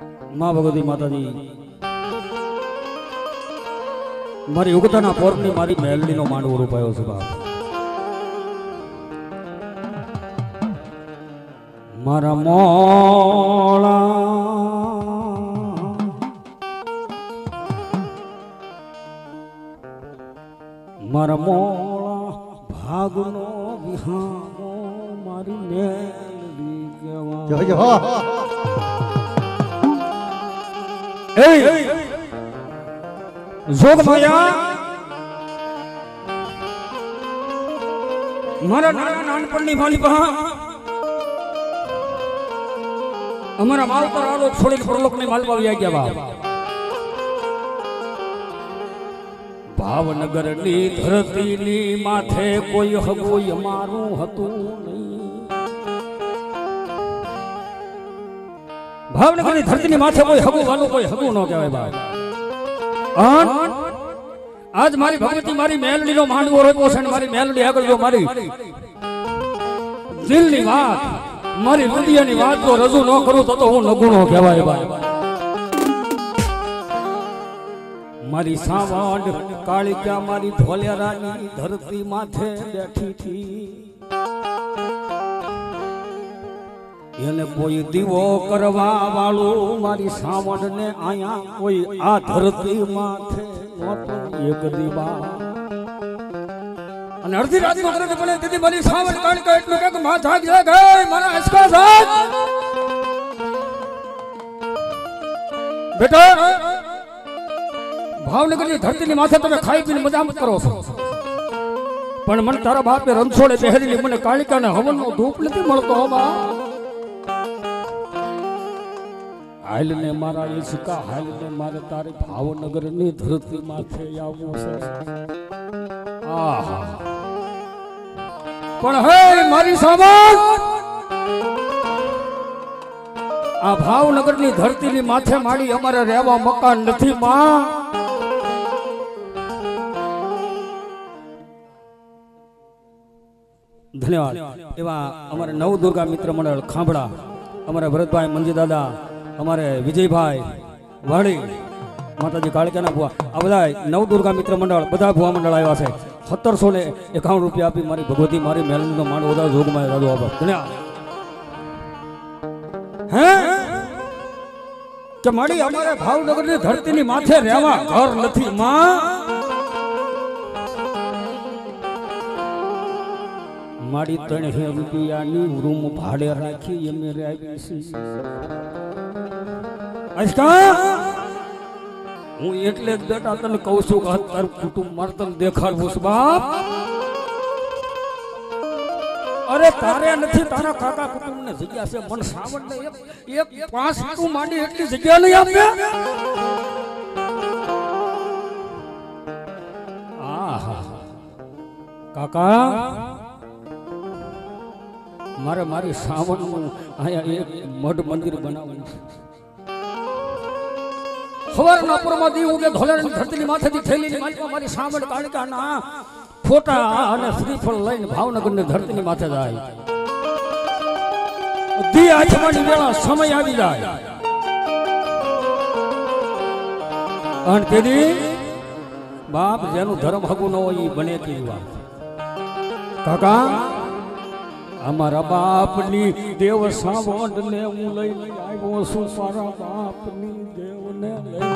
माँ भगवती माता जी मारी उगताना पोरनी मारी मेलनी नो मांडવો રૂપાયો છે બાપ मारा मोला मारा मोला भागनो विहामो मारी मेलनी केवा जय जय हो जोग माया मारा नानपणनी मालिका हमारा माल पर आलोक छोड़ी परलोक में माल पावी गया बाप भावनगर नी धरती नी माथे कोई हगो यमारू हतु नहीं भावनगर नी धरती नी माथे कोई हगो वालो कोई हगो न कहे बाप आज मारी भगवती मारी मेलडी नो मांडવો રોપ્યો છે મારી મેલડી આગળ જો મારી દિલની વાત મારી હૃદયની વાત જો રજૂ ન કરું તો હું નગુણો કહેવાય ભાઈ મારી સાવંડ કાળિકા મારી ધોલેરાની ધરતી માથે બેઠી थी એને કોઈ દીવો કરવા વાળો મારી સાવંડ ને આયા કોઈ આ ધરતી માથે નહોતો એક દીવા અને અડધી રાત નો કરે પડે તેથી મારી સાવંડ કાળિકા એટલું કે માં જાગ જાગ હે મારા હસકા જાગ બેટા ભાવનગરની ધરતીની માથે તમે ખાઈ પીને મજા મત કરો છો પણ મને તારા બાપે રણછોડે પહેરેલી મને કાળિકાને હવનનો ધૂપ નથી મળતો હો બા हाल ने मारा इसका हाल ने मारे तारे भावनगर नी धरती माथे आवो छे आहा पण हे मारी सामान आ भावनगर नी धरती नी माथे माड़ी अमारे रहवा मकान नथी मां धन्यवाद एवा अमारे नव दुर्गा मित्र मंडल खांभड़ा अमारे भरतभाई मंजी दादा हमारे विजय भाई वाड़ी माताजी कालिका बुआ आ बधा नव दुर्गा मित्र मंडल बधा भुआ मंडल आया है 1751 रुपया आपी मारी भगवती मारी मेलनी नो मांड ओदा जोग में दादो आप धन्यवाद हैं के माड़ी हमारे भावनगर ની धरती ની माथे રહેવા घर નથી मां माड़ी 3 रुपया नी रूम भाड़े राखी एमे राखी सी अजका हूँ एटले बेटा तने कहूं छुं के तार कुटुंब मार तने देखाडवुं बाप अरे तारे नथी तारा काका कुटुंब ने जग्या छे मन सावण ने एक 5 टू मांडी એટલી જગ્યા નહીં આપે आहा काका मारे मारी सावण आया एक मठ मंदिर बनावવાનું છે खबरना परमादी उगे धोलेरानी धरतीनी माथेथी थेलीनी मालिका मारी सावण काळिकाना फोटा અને શ્રીફળ લઈને ભાવનગરની ધરતીની માથે જાય દી આઠમાની વેળા સમય આવી જાય અને તેદી બાપ જેનું ધર્મ હગું ન હોય ઈ બને કેવી વાત કાકા અમારા બાપની દેવ સાવણને હું લઈને આવ્યો છું મારા બાપની દેવને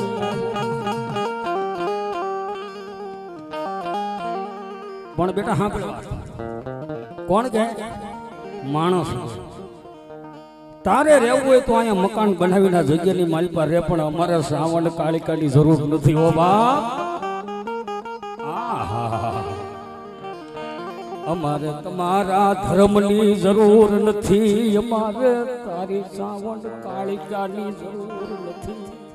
પણ બેટા હા કોણ કે માણસ તારે રહેવું હોય તો અહીંયા મકાન બનાવીને જગ્યાની મારી પર રહે પણ અમારે સાવણ કાળિકાની જરૂર નથી હો બાપ અમારે તમારા ધર્મની જરૂર નથી અમારે તારી સાવણ કાળિકાની જરૂર નથી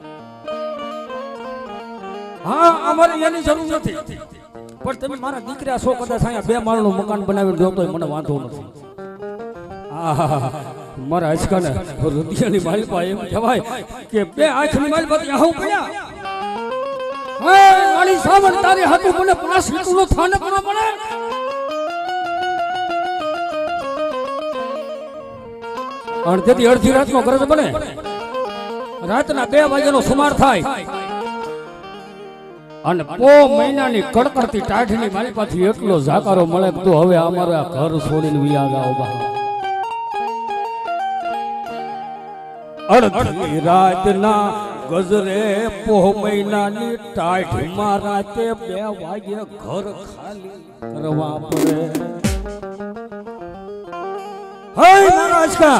હા અમારે એની જરૂર નથી પણ તમે મારા દીકરા છો કદાચ અહીંયા 2 માળનું મકાન બનાવી દો તો મને વાંધો નથી આહા મારા આજકાને હૃદયની માલિકા એમ કહેવાય કે 2 આંખની માલિકા આવું પડ્યા હે મારી સાવણ તારી હાથું મને 50 લીટરનો થાને કરવો પડે અડધી રાત નો ગરજ બને રાતના 2 વાગ્યાનો સુમાર થાય અને પો મહિનાની કડકડતી ટાઢની મારી પાછી એટલો ઝાકારો મળે તો હવે અમારે આ ઘર છોડીને વિયા જાઓ બા. અડધી રાતના ગજરે પોહ મહિનાની ટાઢમાં રાતે 2 વાગે ઘર ખાલી કરવા પડે. હે મારા અચકા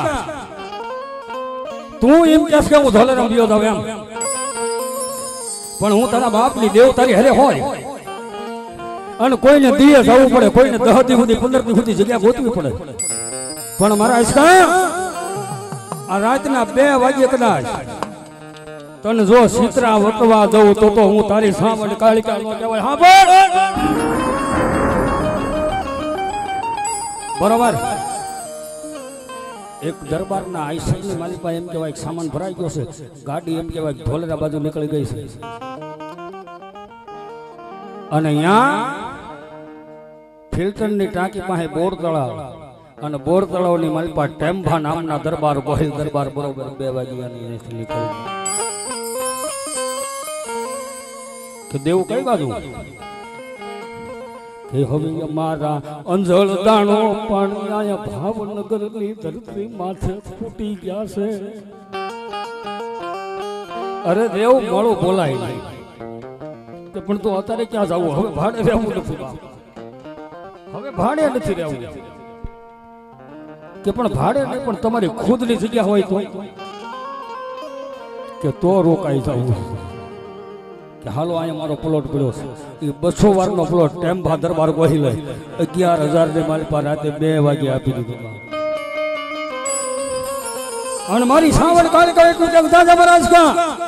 તું એમ કહેશ કે હું ધોલેરામ ગયો તો એમ, પણ હું તારા બાપની દેવ તારી હરે હોય અને કોઈને દીએ જવું પડે, કોઈને 10 દી સુધી 15 દી સુધી જગ્યા ગોતવી પડે. પણ મારા અચકા આ રાતના 2 વાગે કદાચ તને જો સીતરા વટવા દઉં તો હું તારી સામે કાળિકા નો કહેવાય. હા બરોબર. એક દરબારના આઈસરની માલિકા એમ કહેવાય સામાન ભરાઈ ગયો છે, ગાડી એમ કહેવાય ધોલેરા બાજુ નીકળી ગઈ છે અને અહીંયા ફિલ્ટરની ટાંકી પાસે બોર તળાવ અને બોર તળાવની માલિકા ટેમ્ભા નામના દરબાર ગોહિલ દરબાર બરોબર 2 વાગ્યાની નીકળી કે દેવું કઈ બાજુ કે હવે મારા અંજળ દાણો પાણી ભાવનગરની ધરતી માથે ફૂટી ગયા છે. અરે દેવ મોડું બોલાય નહીં કે પણ તો અત્યારે ક્યાં જવું, હવે ભાડે રહેવું નથી, હવે ભાડે નથી રહેવું કે પણ ભાડે નહીં પણ તમારી ખુદની જગ્યા હોય તો રોકાઈ જવું કે હાલો અહીંયા મારો પ્લોટ પડ્યો છે એ 200 વારનો પ્લોટ ટેમ્ભા દરબાર ગોહિલ 11,000 ની મારી પાસે રાતે 2 વાગે આપી દીધો. અને મારી સાવણ કાળિકા એટલું કે દાદા મહારાજ કા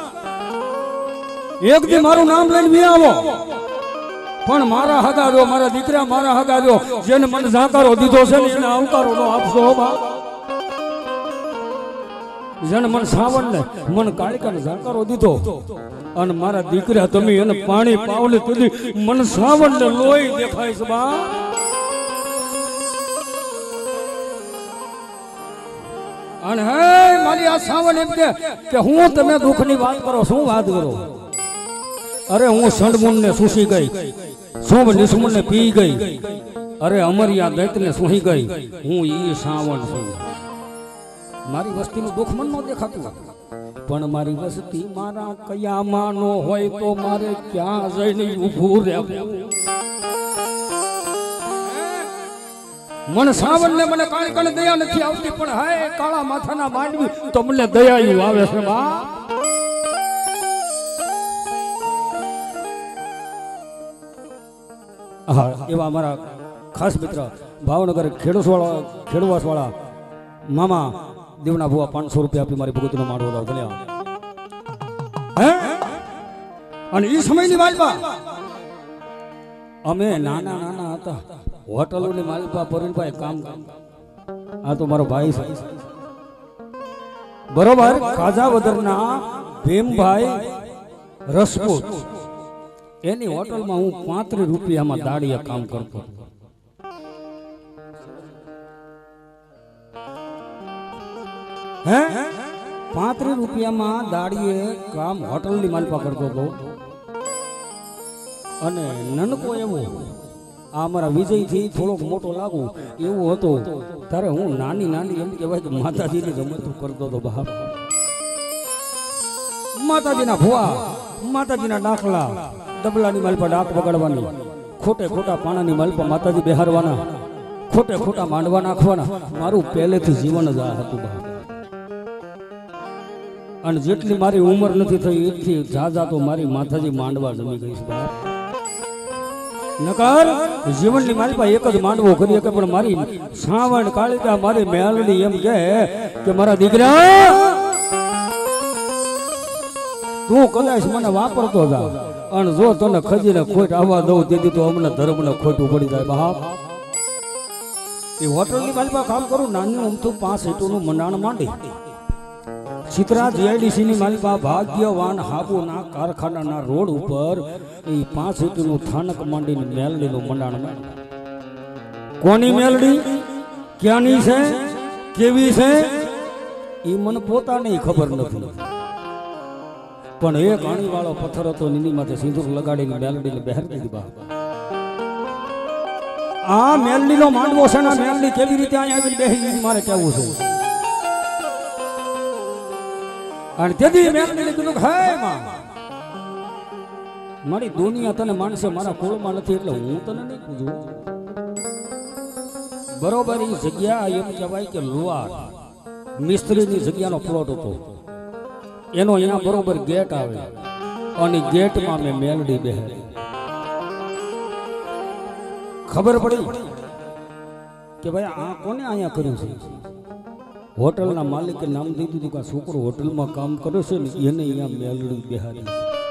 એક દી મારું નામ લઈને વી આવો, પણ મારા હગાર્યો મારા દીકરા મારા હગાર્યો જેને મને ઝાકારો દીધો છે ને એને આવકારો નો આપશો બા. જેને મને સાવણ ને મને કાળિકાને ઝાકારો દીધો અને મારા દીકરા તમે એને પાણી પાવલે સુધી મન સાવણ ને લોહી દેખાય છે બા. અને હે મારી આ સાવણ એમ કે હું તમે દુઃખની વાત કરો, શું વાત કરો? અરે હું સંડમુન ને સુસી ગઈ, સોમ નિસમુન ને પી ગઈ, અરે અમરિયા દૈત ને સુહી ગઈ, હું ઈ સાવણ છું. મારી વસ્તીનું દુઃખ મન નો દેખાતું, પણ મારી વસ્તી મારા કયામાં નો હોય તો મારે ક્યાં જઈને ઊભું રહેવું? મને સાવણ ને મને કાળિકાને દયા નથી આવતી, પણ હાય કાળા માથાના માંડવી તો મને દયા આવે છે બા. હા એવા અમારા ખાસ મિત્ર ભાવનગર ખેડૂવાસ વાળા મામા દેવના ભુવા 500 રૂપિયા આપી મારી ભગવતીનો માળો લાવ ધન્યવાદ. અને એ સમયની માલપા અમે નાના હતા, હોટલોની માલપા પરવીનભાઈ કામ, આ તો મારો ભાઈ છે બરોબર, કાજાવદરના ભીમભાઈ રસપૂત એની હોટલમાં હું 35 રૂપિયામાં દાડિયા કામ કરતો. 35 રૂપિયામાં દાડીએ કામ હોટલની માલપા કરતો હતો. અને નનકો એવો આ અમારા વિજયથી થોડોક મોટો લાગુ એવું હતો ત્યારે હું નાની એમ કહેવાય કે માતાજીની રમતો કરતો હતો. બાપ માતાજીના ભુવા, માતાજીના ડાકલા, ડબલાની માલપા ડાક વગાડવાની, ખોટા પાણાની માલપા માતાજી બેહારવાના, ખોટા માંડવા નાખવાના. મારું પહેલેથી જીવન જ આ હતું બાપ. અને જેટલી મારી ઉંમર નથી થઈ એટલી જાજા તો મારી માતાજી માંડવા જમી ગઈ છે બાપ. નકર જીવનની મારી પાસે એક જ માંડવો કરી કે પણ મારી સાવણ કાળિકા મારી મેલડી એમ કે મારા દીકરા તું કદાચ મને વાપરતો જા અને જો તને ખજીને ખોટ આવવા દઉં તેથી તો અમને ધર્મને ખોટું પડી જાય બાપ. એ હોટલની મારી પાસે કામ કરું, નાનું અમથું 5 ઈંટોનું મંડાણ માંડી ચિત્રા જીઆઈડીસી ની માલિકા ભાગ્યવાન હાબુના કારખાનાના રોડ ઉપર એ 5 ઈંટનું થાનક માંડીને મેલડીનું મંડાણ. કોની મેલડી, ક્યાંની છે, કેવી છે એ મને પોતાને ખબર નથી. પણ એક આણી વાળો પથ્થર હતો નીની માથે સિંદૂર લગાડીને મેલડીને બહાર દીધી બા. આ મેલડીનો માંડવો છે ને મેલડી કેવી રીતે અહીંયા આવીને બેહી મારે કહેવું છે. અને તેથી મેલડીને કીધું હે માં મારી દુનિયા તને માનશે મારા કુળમાં નથી એટલે હું તને નહીં પૂછું. બરોબર એ જગ્યા એમ કહેવાય કે લુહાર મિસ્ત્રીની જગ્યાનો પ્લોટ હતો એનો અહીંયા બરોબર ગેટ આવે અને ગેટમાં મેં મેલડી બેહાડી. ખબર પડી કે ભાઈ આ કોને અહીંયા કર્યું છે. હોટલના માલિકે નામ દીધું હતું કે આ છોકરો હોટલમાં કામ કરે છે ને એને અહીંયા મેલડી બેહાડી.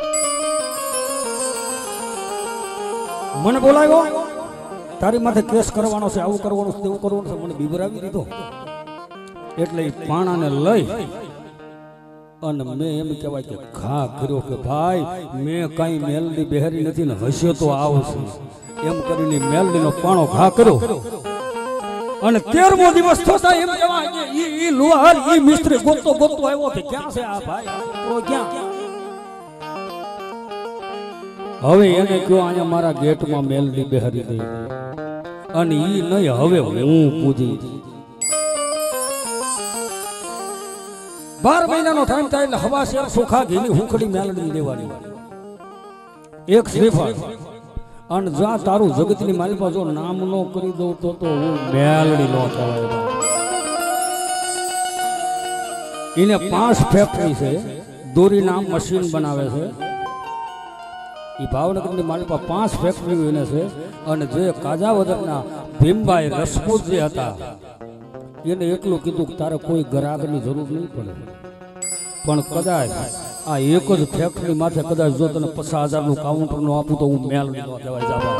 મને બોલાવ્યો તારી માથે કેસ કરવાનો છે આવું કરવાનું છે તેવું કરવાનું છે મને બીવરાવી દીધો. એટલે પાણાને લઈ અને મેં એમ કહેવાય કે ઘા કર્યો કે ભાઈ મેં કઈ મેલડી બેહારી નથી ને હશે તો આવશે એમ કરીને મેલડીનો પાણો ઘા કર્યો. અને 13મો દિવસ થતા એમ કહેવાય કે ઈ લુહાર ઈ મિસ્ત્રી ગોતતો આવ્યો કે ક્યાં છે આ ભાઈ તો ક્યાં. હવે એને કયો અહીંયા મારા ગેટમાં મેલડી બેહારી દઈ અને ઈ નહીં હવે હું પૂજી. 12 મહિનાનો ટાઈમ થાય એટલે હવા શેર સુખા ઘીની હુંખડી મેલડી દેવાની એક શ્રીફળ. અને જ્યાં તારું જગતની માલિકા જો નામ નો કરી દઉં તો હું મેલડી નો કહેવાય. એને 5 ફેક્ટરી છે દોરી નામ મશીન બનાવે છે. એ ભાવનગરની માલિકા 5 ફેક્ટરીઓ એને છે. અને જે કાજાવદરના ભીમભાઈ રસપૂત જે હતા એને એટલું કીધું કે તારે કોઈ ગ્રાહકની જરૂર નહીં પડે પણ કદાચ આ એક જ ફેક્ટરી માથે કદાચ જો તને 50,000નું કાઉન્ટર નું આપું તો હું મેલડી નો કહેવાય જાવા.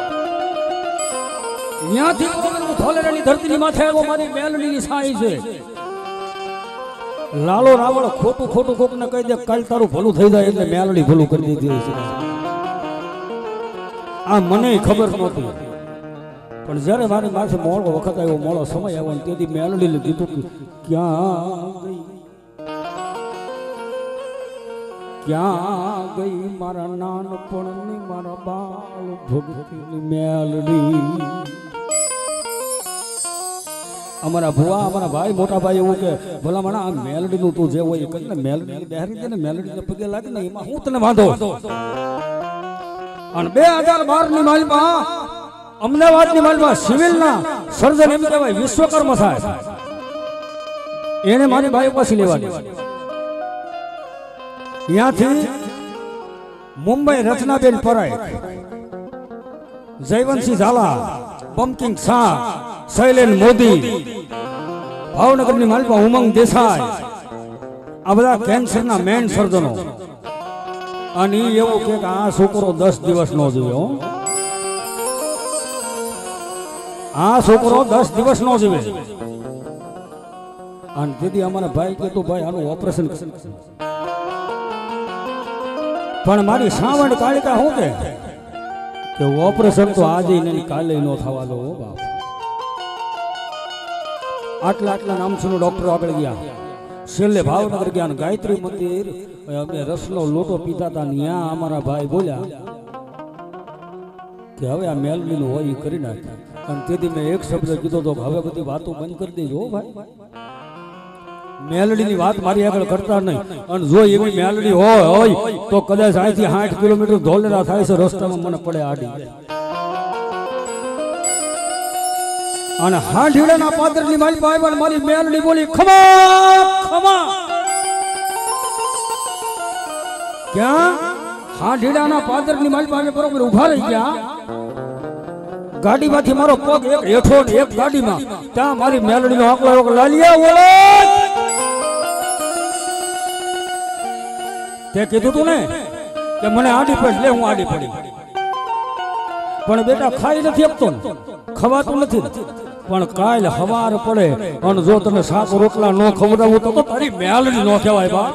ત્યાંથી હું ધોલેરાની ધરતીની માથે આવ્યો મારી મેલડીની સાઈ છે. લાલો રાવળ ખોટું કોકને કહી દે કાલ તારું ભલું થઈ જાય એટલે મેલડી ભલું કરી દીધી છે. આ મને ખબર નહોતી પણ જ્યારે મારી માથે મોડો વખત આવ્યો મોડો સમય આવ્યો ને તેથી મેલડીને કીધું કે ક્યાં ગઈ મારા નાનપણની મારા બાળ ભગતીની મેલડી. અમારા ભુવા અમારા ભાઈ મોટા ભાઈ એવું કે ભલા મને આ મેલડીનું તું જે હોય એ કરીને મેલડી બેહારી દે ને મેલડીને પગે લાગે ને એમાં હું તને વાંધો. અને 2012ની માલિકા અમદાવાદની માલિકા સિવિલના સર્જન એમ કહેવાય વિશ્વકર્મા સાહેબ એને મારી બાઈ પાસે લેવાની. ત્યાંથી મુંબઈ રચનાબેન પરાય જયવંતસિંહ ઝાલા પમ્પકિંગ શાહ શૈલેન મોદી ભાવનગરની માલિકા ઉમંગ દેસાઈ આ બધા કેન્સરના મેન સર્જનો. અને એવું કે આ છોકરો 10 દિવસ નો જીવ્યો. આ છોકરો 10 દિવસ નો જીવે. અને તેથી અમારા ભાઈ કહેતો ભાઈ આનું ઓપરેશન પણ મારી શ્રાવણ કાળિકા શું કે ઓપરેશન તો આજે નહીં કાલે નો થવા દો બાપ. આટલા નામ છે ડોક્ટર આગળ ગયા છેલ્લે ભાવનગર ગયા ગાયત્રી મંદિર અમે રસનો લોટો પીતા હતા ત્યાં અમારા ભાઈ બોલ્યા કે હવે આ મેલડીનું હોય એ કરી નાખે. અને તેથી મેં એક શબ્દ કીધો તો હવે બધી વાતો બંધ કરી દેજો ભાઈ. મેલડીની વાત મારી આગળ કરતા નહીં. અને જો એવી મેલડી હોય તો કદાચ અહીંથી 60 કિલોમીટર ધોલેરા થાય છે રસ્તામાં મને પડે આડી. અને હાંઢીડાના પાદરની મારી પાસે મારી મેલડી બોલી ખમા. ક્યાં હાંઢીડાના પાદરની મારી પાસે બરોબર ઉભા રહી ગયા. ગાડીમાંથી મારો પગ એક હેઠો ને એક ગાડીમાં ત્યાં મારી મેલડીનો આંકડો લાલિયા ઓળે તે કીધું તું ને કે મને આડી પડ લે હું આડી પડી. પણ બેટા ખાઈ નથી આપતો ને ખવાતું નથી પણ કાલ હવાર પડે અને જો તને શાક રોટલા ન ખવડાવું તો તારી મેલડી ન કહેવાય બા.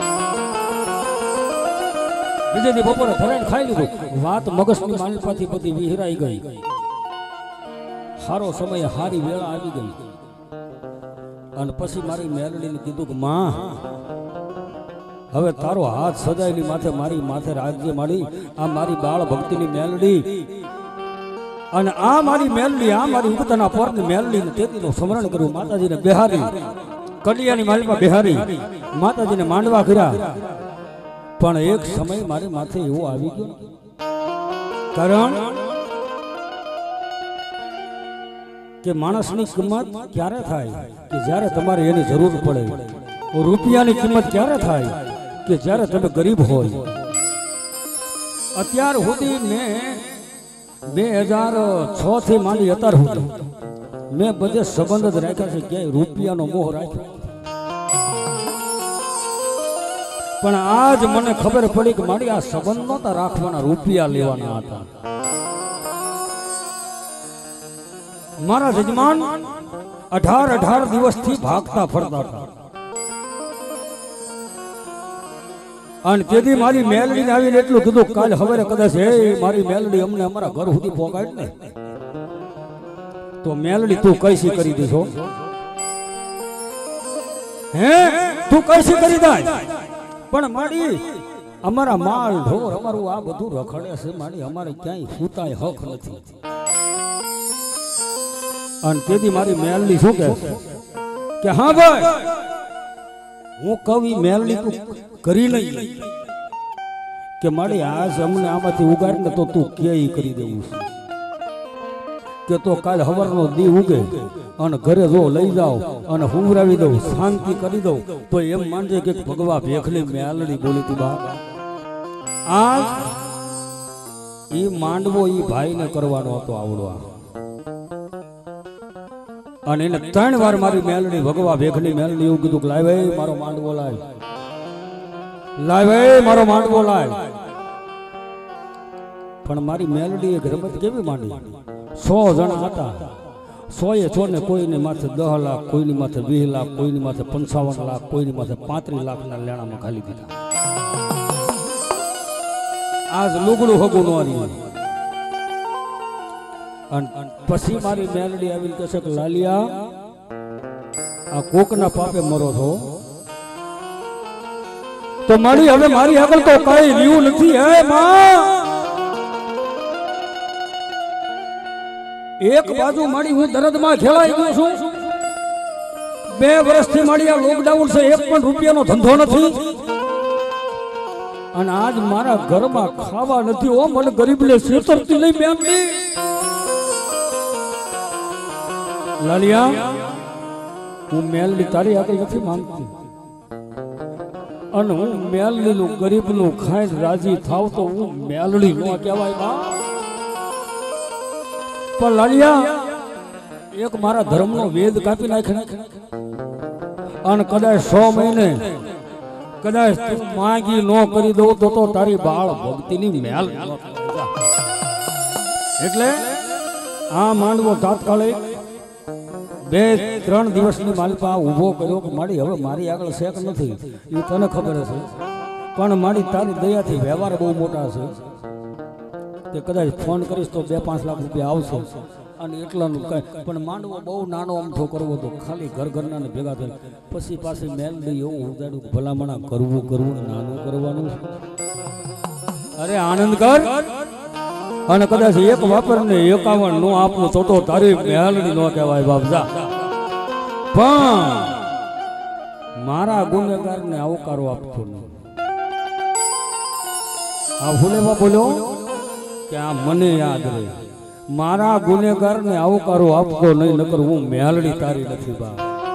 બીજે દી બપોરે ધરાઈને ખાઈ લીધું. વાત મગજની માલિપાથી બધી વિહરાઈ ગઈ. સારો સમય હારી વેળા આવી ગઈ. અને પછી મારી મેલડીને કીધું કે માં હવે તારો હાથ સદાયની માથે મારી માથે રાખજે માડી આ મારી બાળ ભક્તિની મેલડી અને આ મારી મેલડી આ મારી ઉગતાના પરની મેલડી ને તેતીનું સ્મરણ કર્યું માતાજીને બિહારી કડિયાની માલિકા બિહારી માતાજીને માંડવા કર્યા પણ એક સમય મારી માથે એવો આવી ગયો કારણ કે માણસની કિંમત ક્યારે થાય કે જ્યારે તમારે એની જરૂર પડે રૂપિયાની કિંમત ક્યારે થાય કે જ્યારે તમે ગરીબ હોય અત્યાર સુધી મેં 2006 થી માંડી અત્યાર સુધી મેં બધે સંબંધ જ રાખ્યા છે ક્યાંય રૂપિયાનો મોહ રાખ્યો પણ આજ મને ખબર પડી કે મારી આ સંબંધ નહોતા રાખવાના રૂપિયા લેવાના હતા મારા જજમાન 18 દિવસથી ભાગતા ફરતા હતા અને તેથી મારી મેલડીને આવીને એટલું કીધું કાલ હવે કદાચ હે મારી મેલડી અમને અમારા ઘર સુધી પહોંચાડ ને તો મેલડી તું કઈસી કરી દીધો હે તું કઈસી કરી દે પણ મારી અમારા માલ ઢોર અમારું આ બધું રખડે છે મારી અમારે ક્યાંય સૂતાય હક નથી અને તેથી મારી મેલડી શું કહે કે હા ભાઈ હું કવિ મેલડી તું કરી લઈ કે મારી આજ અમને આમાંથી ઉગાડીને તો તું ક્યાંય કરી દેવું કે તો કાલ હવારનો દી ઉગે અને ઘરે જો લઈ જાઓ અને હુંવરાવી દઉં શાંતિ કરી દઉં તો એમ માનજે કે ભગવા ભેખલી મેલડી બોલી તી બા આ ઈ માંડવો ઈ ભાઈને કરવાનો હતો આવડવા અને એને 3 વાર મારી મેલડી ભગવા ભેખલી મેલડી એવું કીધું કે લાય ભાઈ મારો માંડવો લાય ભાઈ મારો માંડવો લાય પણ મારી મેલડી એક રમત કેવી માંડી 100 જણા હતા 100 ને કોઈની માથે 10 લાખ કોઈની માથે 20 લાખ કોઈની માથે 55 લાખ કોઈની માથે 35 લાખના લેણામાં ખાલી દીધા આજ લુગડું હગું નો આવ્યું અને પછી મારી મેલડી આવીને કહે છે કે લાલિયા આ કોકના પાપે મરો છો તો મારી હવે મારી આગળ તો કઈ રહ્યું નથી હે માં એક બાજુ મારી હું દર્દમાં ખેલાઈ ગયો છું 2 વર્ષથી મારી આ લોકડાઉન છે એક પણ રૂપિયાનો ધંધો નથી અને આજ મારા ઘરમાં ખાવા નથી ઓ મને ગરીબને છેતરતી નહીં મેલડી લાલિયા હું મેલડી તારી આગળ નથી માંગતી અને હું મેલડીનું ગરીબનું ખાઈને રાજી થાવ તો હું મેલડી નો કહેવાય બા પણ લાલિયા એક મારા ધર્મનો વેદ કાપી નાખે અને કદાચ 100 મહિને કદાચ તું માંગી નો કરી દઉં તો તારી બાળ ભક્તિની મેલ એટલે આ માંડવો તાત્કાલિક 2-3 દિવસની માલિકા ઊભો કર્યો કે મારી હવે મારી આગળ શેક નથી એ તને ખબર હશે પણ મારી તારી દયાથી વ્યવહાર બહુ મોટા છે કે કદાચ ફોન કરીશ તો 2-5 લાખ રૂપિયા આવશે અને એટલાનું કઈ પણ માંડવો બહુ નાનો અમથો કરવો હતો ખાલી ઘરના ને ભેગા થઈને પછી પાછી મેલડી એવું ઉદાડું ભલામણા કરવું નાનું કરવાનું અરે આનંદ કર અને કદાચ એક વાપર ને 51 નો આપવું તો તારી મેલડી નો કહેવાય બાપજા પણ મારા ગુનેગાર ને આવકારો આપતો નહીં આ ભૂલેમાં બોલ્યો કે આ મને યાદ રહે મારા ગુનેગાર ને આવકારો આપતો નહીં નકર હું મેલડી તારી નથી બા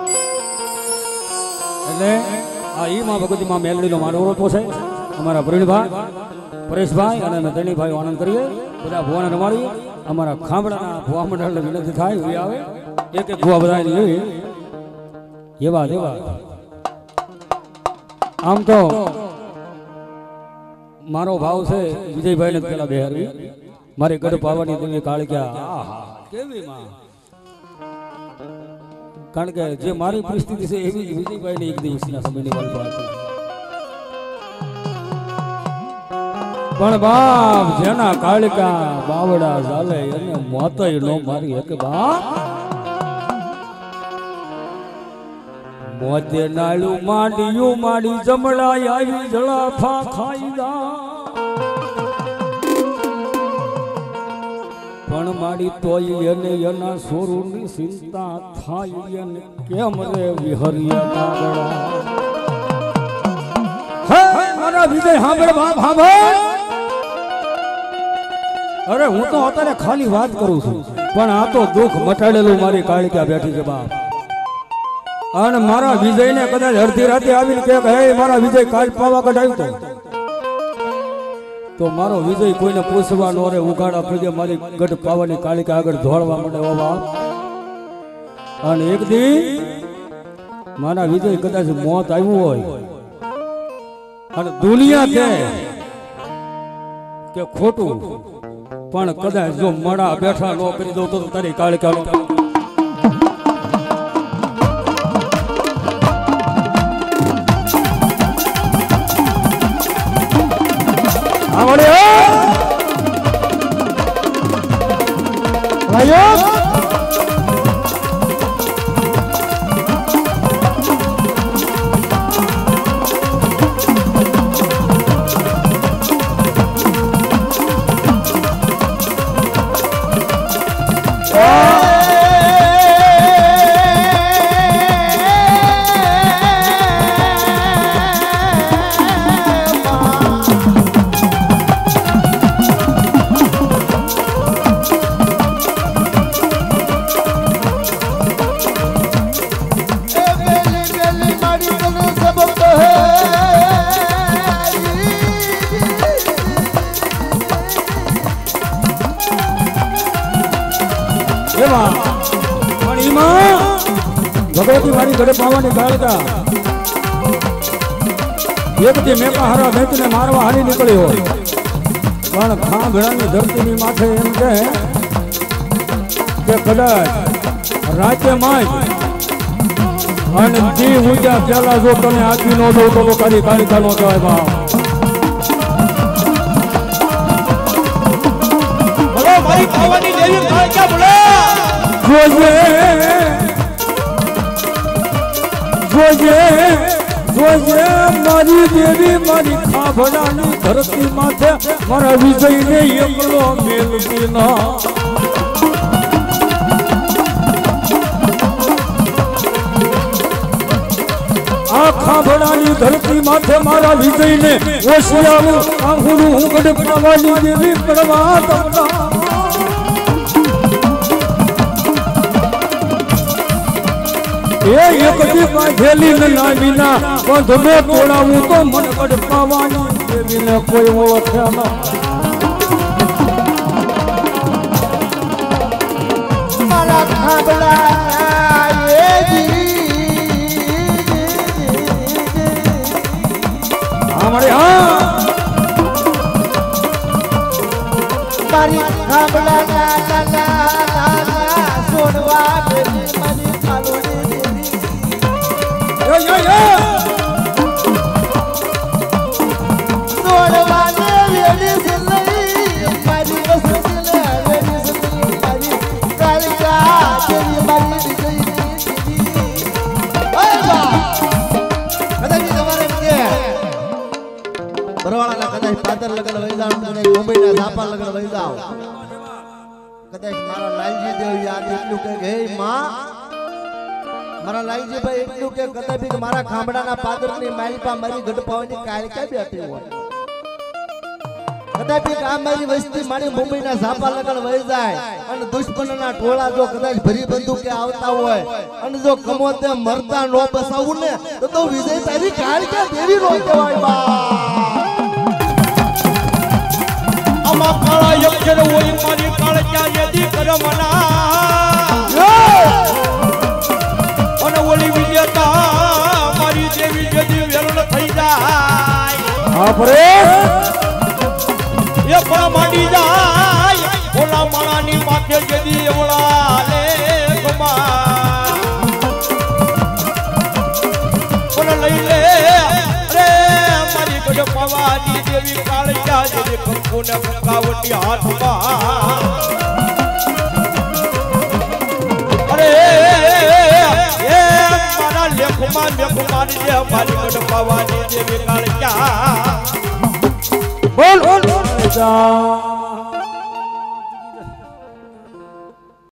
એટલે આ ઈ માં ભગવતી માં મેલડી નો મારો ઓળખો છે અમારા પ્રવીણભાઈ પરેશભાઈ અને નંદનીભાઈ આનંદ કરીએ બધા ભુવાને રમાડી અમારા ખાંભડાના ભુવા મંડળને વિનંતી થાય એ આવે એક ભુવા બધા એવા દેવા આમ તો મારો ભાવ છે વિજયભાઈ ને પેલા બેહારવી મારી ગઢ પાવાની દેવી કાળિયા કેવી માં કારણ કે જે મારી પરિસ્થિતિ છે એવી જ વિજયભાઈ ની એક દિવસના સમયની વાત હતી પણ બાપ જેના કાળિકા બાવડા ચાલે એને મોતય નો મારી હકે બાપ મોતે નાળું માંડ્યું માડી જમડાઈ આવી જળાફા ખાઈ જા પણ માડી તોય એને એના સોરુની ચિંતા થાય એને કેમ રે વિહરિયા કાગડા હે મારા વિજય સાંભળ બાપ સાંભળ અરે હું તો અત્યારે ખાલી વાત કરું છું પણ આ તો દુઃખ મટાડેલું મારી કાળિકા બેઠી છે બાપ અને મારા વિજયને કદાચ અડધી રાતે આવીને કે હે મારા વિજય કાલ પાવાગઢ આવ્યો તો મારો વિજય કોઈને પૂછવા નો રે ઉગાડા પગે મારી ગઢ પાવાની કાળિકા આગળ ધોળવા માંડે ઓ બાપ અને એક દી મારા વિજય કદાચ મોત આવ્યું હોય અને દુનિયા કે ખોટું પણ કદાચ જો મડા બેઠા નો કરી દઉં તો તારી કાળિકા ભગવતી મારી ઘરે પાવાની કાળિકા એક દી મેકા હારા વેચને મારવા હારી નીકળી હોય પણ ખાંભળાની ધરતીની માથે એમ કહે કે કદાચ રાતે માં અને દી ઊંચા પેલા જો તને આપી નો દઉં તો તારી કાળિકા નો કહેવાય બાપ બોલો મારી પાવાની દેવી કાળિકા બોલો જોજે મારી દેવી મારી ખાભડાની ધરતી માથે મારા વિજયને એકલો મેલતી ના આ ખાભડાની ધરતી માથે મારા વિજયને ઓશિયાવું આંગુરું હું ગઢ પાવાની દેવી કરવા તમના એ એક દી બાંધેલી ને નામીના બંધને તોડાવું તો મન ગઢ પાવાની દેવીને કોઈ ઓળખ્યા ના મારા ખાબડા એ અમારે હા મારી ખાબડા ના સોડવા દેવી મારી ખાલુડી મુંબઈના ઝાપા લગન લઈ જાઓ કદાચ મારા લાલજી દેવ યાદ એટલું કે હે માં મારા લાલજી ભાઈ એટલું કે કદાચ મારા ખાંભડાના પાદરની માલિપા મારી ગઢપાવાની કાળિકા બેઠી હોય કદાચ આ મારી વસ્તી મારી મુંબઈના ઝાપા લગન વહી જાય અને દુશ્મનના ટોળા જો કદાચ ભરી બંદૂકે આવતા હોય અને જો કમોતે મરતા નો બસાવું ને તો વિજય તારી કાળિકા દેવી નો કહેવાય બા અમા કાળા યક્ષર હોય મારી કાળિકા યદી કરમના અને ઓલી વિજેતા મારી દેવી યદી વેરણ થઈ જાય આપરે એ પણ માંડી જાય ઓલા માણાની માથે યદી ઓલા લે ગમા ઓલા લઈ લે રે મારી ગઢ પાવાની દેવી કાળિકા જે કંકુને કંકાવટી હાથમાં અરે એ મારા લેખ માં મેઘ મારી દે મારી ગઢ પાવાની દેવી કાળિયા બોલ બોલ જા